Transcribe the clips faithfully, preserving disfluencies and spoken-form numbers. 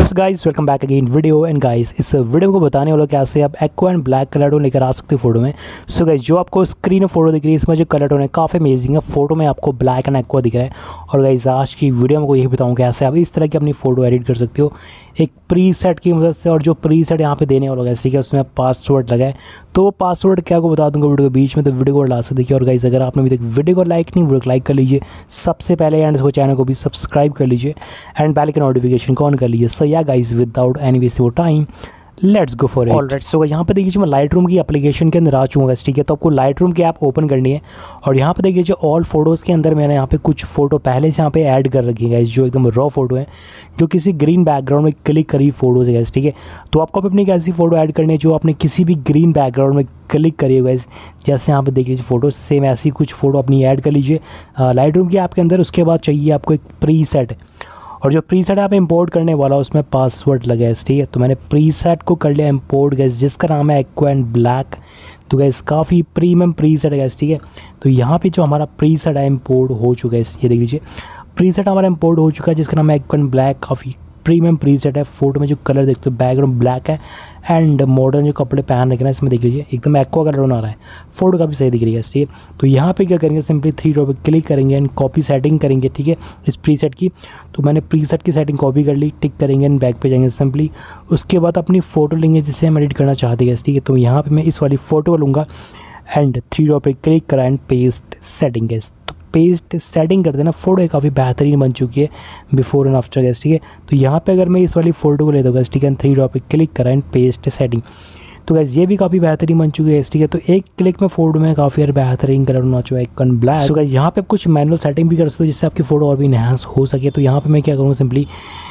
So guys welcome back again video. And guys इस video को बताने वालों कैसे आप aqua and black colour tone लेकर आ सकते हो फोटो में। सो so गाइस जो आपको स्क्रीन में फोटो दिख रही है इसमें जो कलर टोन है काफ़ी अमेजिंग है। फोटो में आपको ब्लैक एंड एक्वा दिख रहा है। और गाइस आज की वीडियो में को यही बताऊँ कैसे आप इस तरह की अपनी फ़ोटो एडिट कर सकते हो एक प्री सेट की मदद से। और जो प्री सेट यहाँ पे देने वाला है ठीक है उसमें पासवर्ड लगा है, तो वो पासवर्ड क्या को बता दूंगा वीडियो के बीच में, तो वीडियो को लास्ट से देखिए। और गाइस अगर आपने अभी तक वीडियो को लाइक नहीं वीडियो को लाइक कर लीजिए सबसे पहले, एंड इसको चैनल को भी सब्सक्राइब कर लीजिए एंड बेल के नोटिफिकेशन को ऑन कर लीजिए। So yeah guys without any waste time let's go for it. Alright so यहाँ पे देखिए मैं लाइट रूम की एप्लीकेशन के अंदर आ चुका है ठीक है। तो आपको लाइट रूम की ऐप ओपन करनी है और यहाँ पे देखिए जो ऑल फोटोज़ के अंदर मैंने यहाँ पे कुछ फ़ोटो पहले से यहाँ पे ऐड कर रखी है जो एकदम रॉ फोटो है जो किसी ग्रीन बैकग्राउंड में क्लिक करी फोटोज़ है ठीक है। तो आपको अपनी एक ऐसी फ़ोटो ऐड करनी है जो आपने किसी भी ग्रीन बैकग्राउंड में क्लिक करी हुआ है। जैसे यहाँ पे देख लीजिए फ़ोटो सेम ऐसी कुछ फ़ोटो अपनी ऐड कर लीजिए लाइट रूम की ऐप के अंदर। उसके बाद चाहिए आपको एक प्री सेट, और जो प्री सेट आप इंपोर्ट करने वाला उसमें पासवर्ड लगा है ठीक है। तो मैंने प्री सेट को कर लिया इंपोर्ट गैस जिसका नाम है एक्वा एंड ब्लैक। तो गैस काफ़ी प्रीमियम प्री सेट है गैस ठीक है। तो यहाँ पे जो हमारा प्री सेट है इंपोर्ट हो चुका है, ये देख लीजिए प्री सेट हमारा इंपोर्ट हो चुका है जिसका नाम है एक्वा एंड ब्लैक। काफ़ी प्रीमियम प्री सेट है। फोटो में जो कलर देखते हो बैकग्राउंड ब्लैक है एंड मॉडर्न जो कपड़े पहन रखे ना इसमें देख लीजिए एकदम एक्वा कलर होना आ रहा है। फोटो काफ़ी सही दिख रही है ठीक है। तो यहाँ पे क्या करेंगे सिंपली थ्री डॉट पे क्लिक करेंगे एंड कॉपी सेटिंग करेंगे ठीक है इस प्री सेट की। तो मैंने प्री सेट की सेटिंग कॉपी कर ली, टिक करेंगे एंड बैक पे जाएंगे सिंपली। उसके बाद अपनी फ़ोटो लेंगे जिसे हम एडिट करना चाहते हैं ठीक है। तो यहाँ पर मैं इस वाली फ़ोटो लूँगा एंड थ्री डॉट पे क्लिक करा एंड पेस्ट सेटिंग है। तो पेस्ट सेटिंग कर देना, फ़ोटो काफ़ी बेहतरीन बन चुकी है बिफोर एंड आफ्टर गैस ठीक है। तो यहाँ पे अगर मैं इस वाली फ़ोटो को ले दूँगा ठीक है थ्री डॉट पे क्लिक करा एंड पेस्ट सेटिंग, तो गैस ये भी काफ़ी बेहतरीन बन चुकी है ठीक है। तो एक क्लिक में फ़ोटो में काफ़ी यार बेहतरीन कलर होना चाहिए एक ब्लैक। सो गैस यहाँ पे कुछ मैनुअल सेटिंग भी कर सकते हो जिससे आपकी फ़ोटो और भी इन्हांस हो सके। तो यहाँ पर मैं क्या करूँगा सिंपली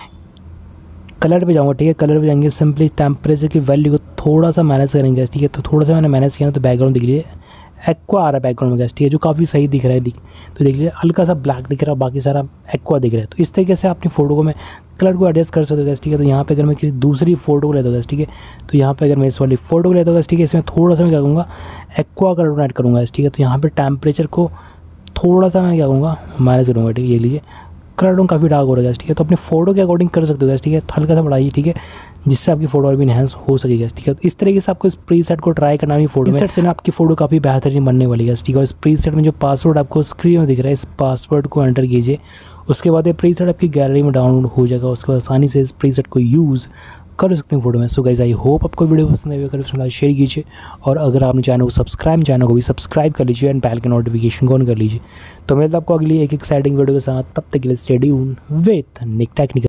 कलर पे जाऊँगा ठीक है। कलर पे जाएंगे सिंपली टेम्परेचर की वैल्यू को थोड़ा सा मैनेज करेंगे ठीक है। तो थोड़ा सा मैंने मैनेज किया तो बैकग्राउंड दिख लीजिए एक्वा आ रहा है बैकग्राउंड में गैस ठीक है जो काफ़ी सही दिख रहा है। तो देख लीजिए हल्का सा ब्लैक दिख रहा है बाकी सारा एक्वा दिख रहा है। तो इस तरीके से अपनी फ़ोटो को मैं कलर को एडजस्ट कर सकते हो गैस ठीक है। तो यहाँ पे अगर मैं किसी दूसरी फ़ोटो को लेता हूँ गैस ठीक है। तो यहाँ पे अगर मैं इस वाली फ़ोटो को लेता हूँ गैस ठीक है इसमें थोड़ा सा मैं क्या करूँगा एक्वा कलर ऐड करूँगा गैस ठीक है। तो यहाँ पर टेम्परेचर को थोड़ा सा मैं क्या करूँगा मैनेज करूँगा ठीक है। ये लीजिए कलर टोन काफ़ी डार्क हो रहा है ठीक है। तो अपनी फ़ोटो के अकॉर्डिंग कर सकते हो गैस ठीक है। हल्का सा बढ़ाइए ठीक है जिससे आपकी फ़ोटो और भी इन्हांस हो सकेगी ठीक है। तो इस तरीके से आपको इस प्री सेट को ट्राई करना है फोटो सेट से ना आपकी फ़ोटो काफ़ी बेहतरीन बनने वाली है ठीक है। और इस प्री सेट में जो पासवर्ड आपको स्क्रीन में दिख रहा है इस पासवर्ड को एंटर कीजिए। उसके बाद ये प्री सेट आपकी गैलरी में डाउनलोड हो जाएगा। उसके बाद आसानी से इस प्री सेट को यूज़ कर सकते हैं फोटो में। सो गाइस आई होप आपको वीडियो पसंद आई, अगर शेयर कीजिए और अगर आपने चैनल को सब्सक्राइब चैनल को भी सब्सक्राइब कर लीजिए एंड बेल के नोटिफिकेशन को ऑन कर लीजिए। तो मैं आपको अगली एक एक्साइटिंग वीडियो के साथ, तब तक के लिए stay tuned with Nick technical.